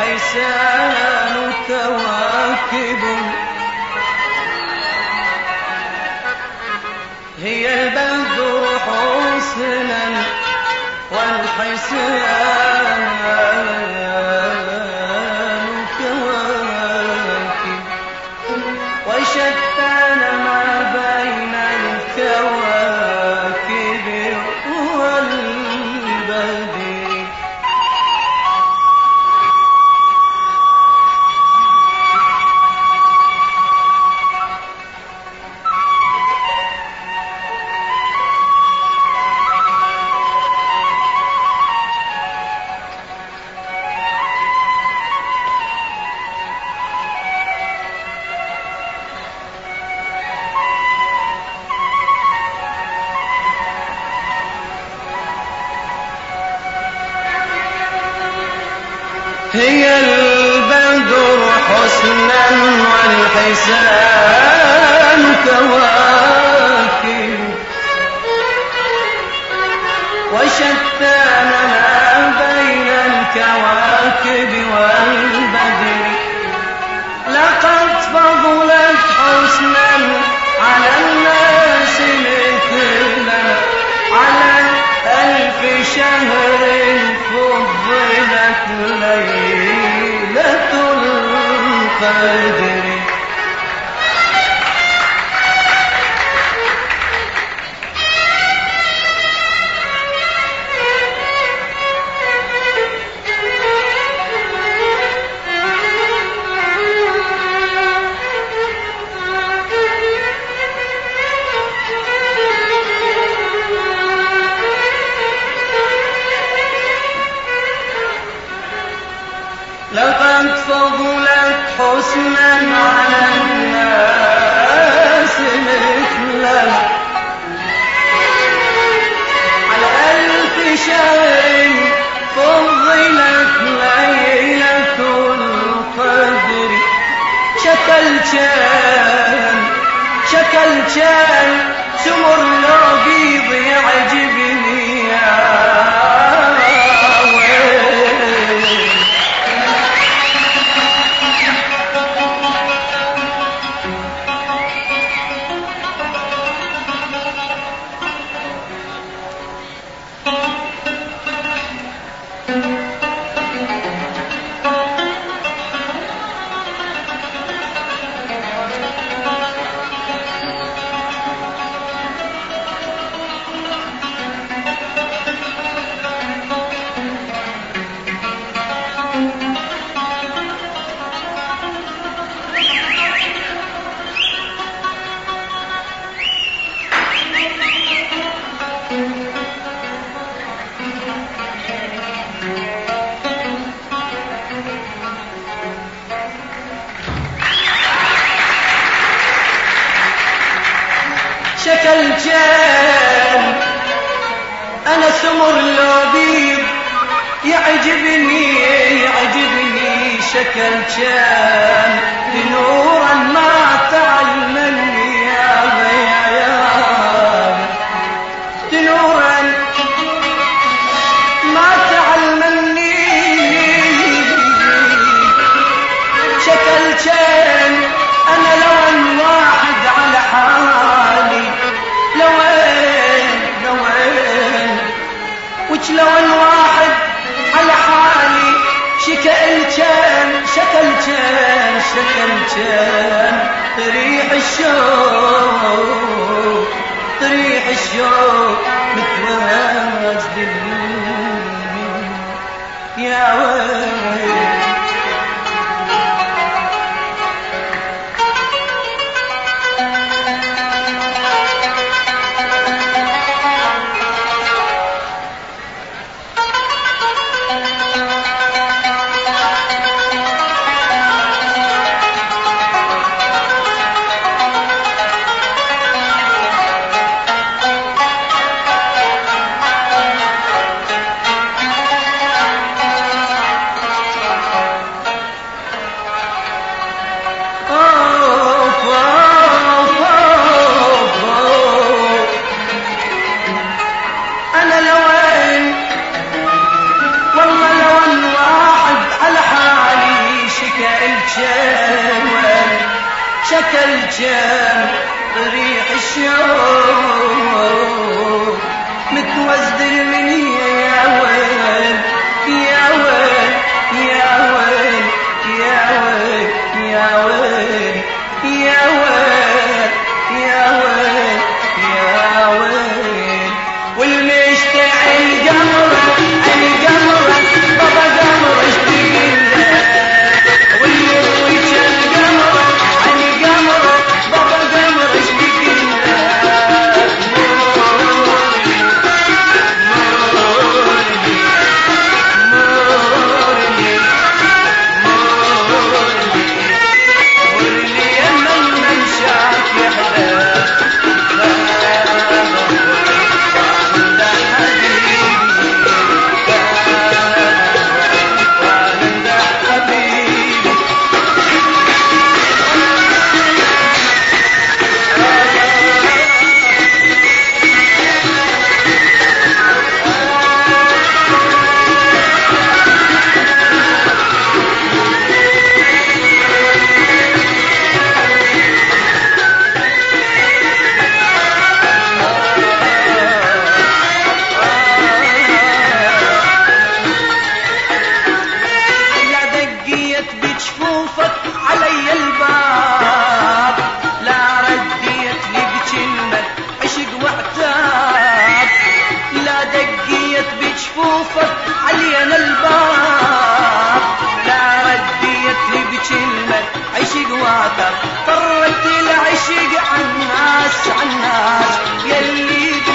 والحسان كواكب هي البدر حسنا والحسان كواكب وشتان ما بين الكواكب والبدر. هي البدر حسنا والحسان كواكب وشتان ما بين الكواكب والبدر. لقد فضلت حسنا على الناس مثلنا على 1000 شهر فضلت ليلة القدر. لقد فضلت حسنا على الناس مثلنا على 1000 شهر فضلت ليلة القدر. شكل سمر لو بيض يعجبني يا شكل أنا سمر لو بيض يعجبني شكل بنورا ما تعلمني يا بنورا ما تعلمني شكل أنا لون واحد على حالي لوين وجلون واحد على حالي شكل طريح الشوق متواجد يا ويل. شكل جام ريح الشوق متوزدر مني يا ويل يا ويل يا ويل يا ويل يا ويل يا ويل يا ويل يا ويل والمشتعل قمره القمره بابا قمره اشتقله والمروج القمره القمره بابا قمره اشتقله بجفوفك علينا الباب لا رديت لي بكلمة عشق وعتاب فرت العشق عالناس عالناس يلي